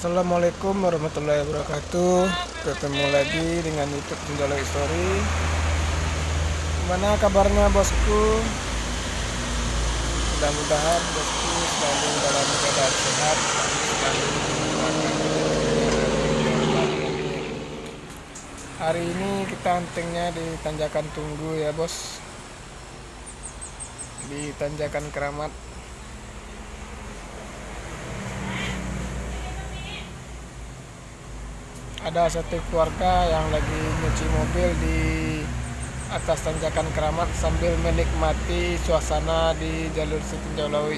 Assalamualaikum warahmatullahi wabarakatuh. Ketemu lagi dengan YouTube Penjual Story. Gimana kabarnya bosku? Mudah-mudahan bosku selalu dalam keadaan sehat dan selalu hari ini kita huntingnya di Tanjakan Tunggu ya bos, di Tanjakan Keramat. Ada satu keluarga yang lagi nyuci mobil di atas Tanjakan Keramat sambil menikmati suasana di jalur Setinjau Lawi.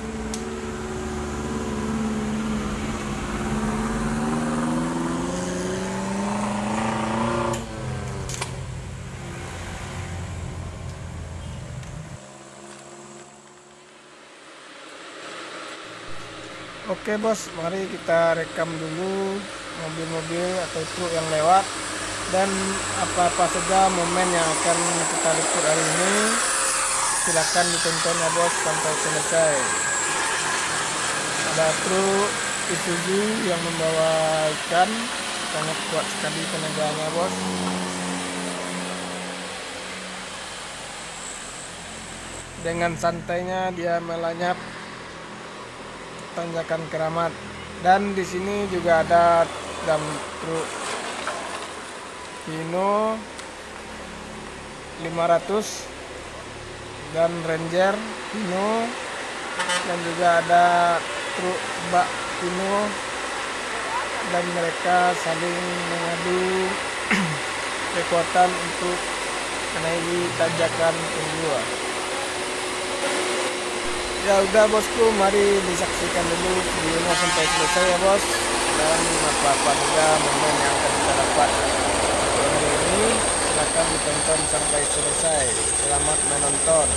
Oke bos, mari kita rekam dulu mobil-mobil atau truk yang lewat dan apa-apa saja momen yang akan kita liput hari ini. Silakan ditonton ya bos sampai selesai. Ada truk Isuzu yang membawa ikan, sangat kuat sekali tenaganya bos. Dengan santainya dia melanyap Tanjakan Keramat. Dan di sini juga ada dump truk Hino 500 dan Ranger Hino, dan juga ada truk bak Hino, dan mereka saling mengadu kekuatan untuk menaiki Tanjakan Tunggu. Ya udah bosku, mari disaksikan dulu videonya sampai selesai ya bos, dan apa-apa saja momen yang akan kita dapat untuk hari ini. Silakan ditonton sampai selesai. Selamat menonton.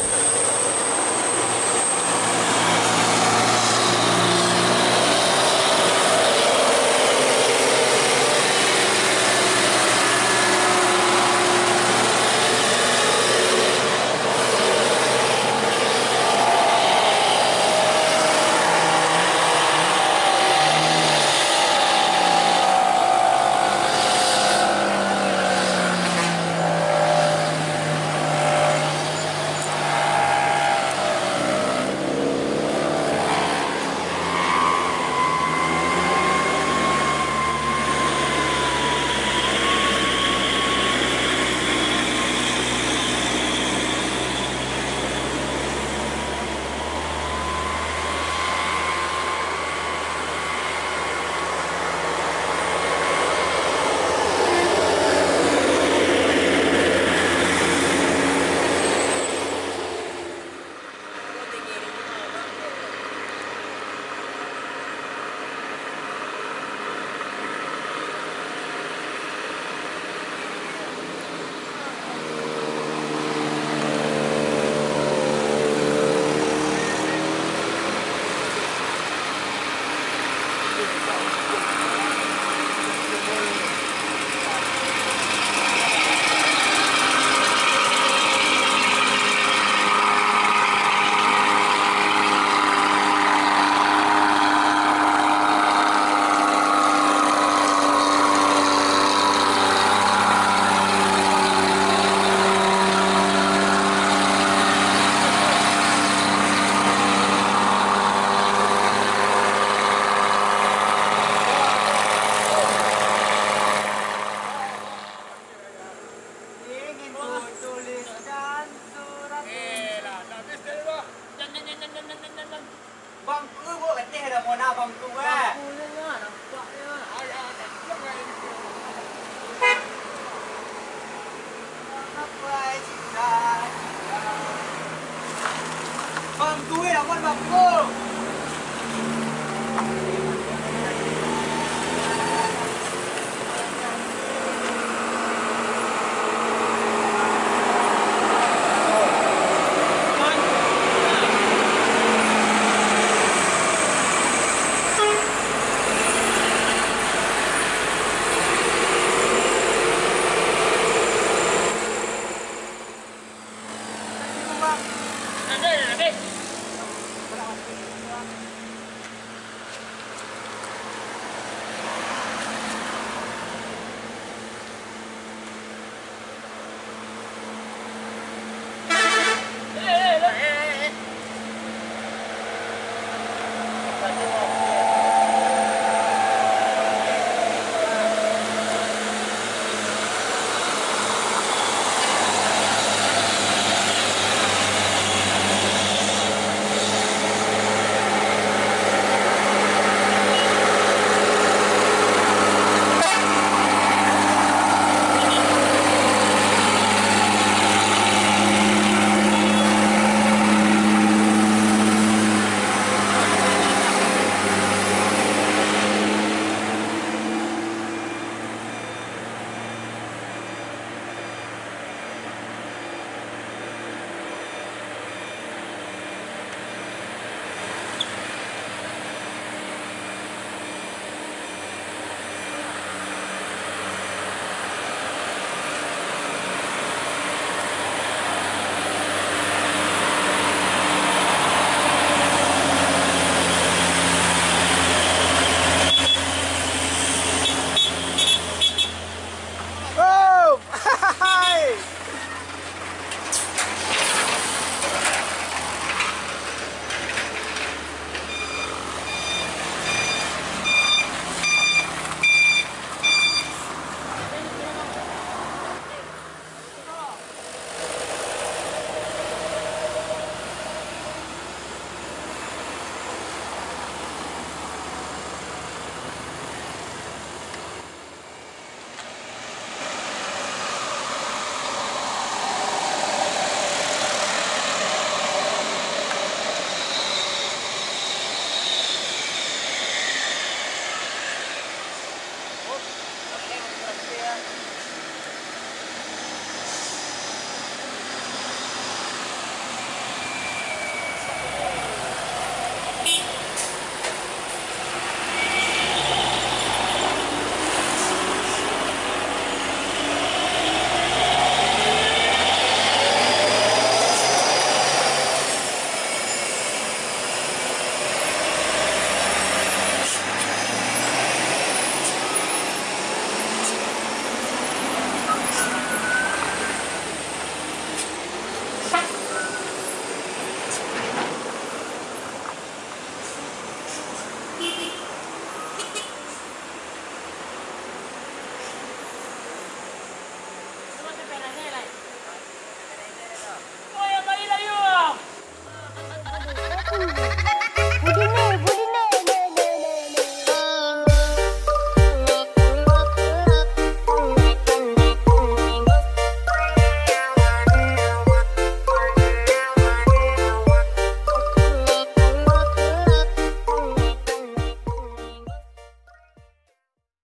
Bangku bu, ketih dah mau nak bangku eh. Bangku eh, dah mau bangku.